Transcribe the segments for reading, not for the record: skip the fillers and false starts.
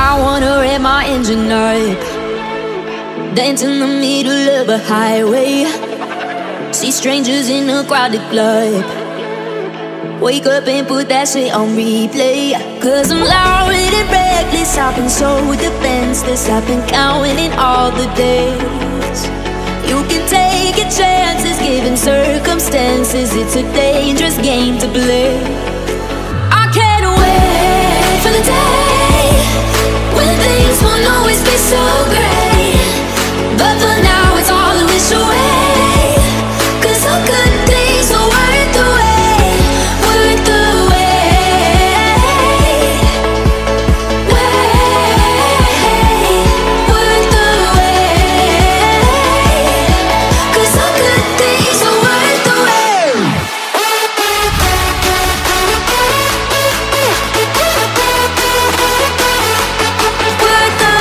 I wanna rev my engine up, dance in the middle of a highway, see strangers in a crowded club, wake up and put that shit on replay. Cause I'm loud and reckless, I've been so defenseless, I've been counting all the days. You can take your chances, given circumstances, it's a dangerous game to play. I can't wait for the day when things won't always be so great, but for now it's all a wish away. Cause all good things are worth the wait, worth the wait, worth the wait. Cause all good things are worth the wait. Worth the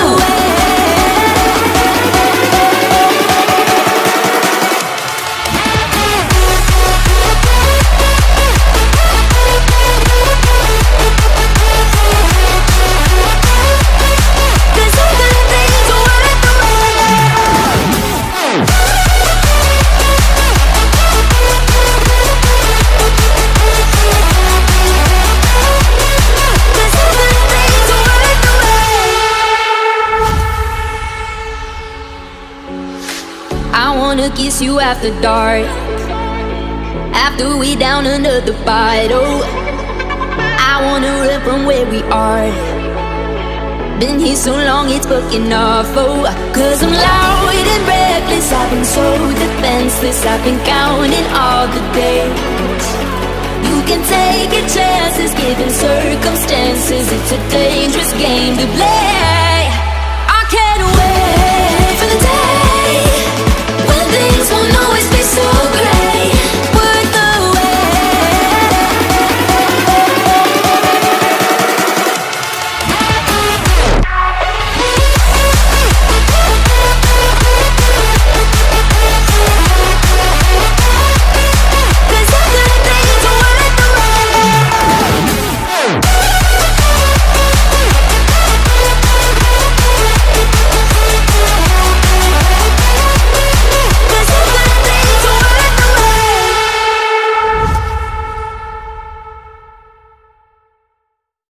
I wanna kiss you after dark, after we down another bottle. I wanna run from where we are, been here so long it's fucking awful. Cause I'm loud and reckless, I've been so defenseless, I've been counting all the days. You can take your chances, given circumstances, it's a dangerous game to play.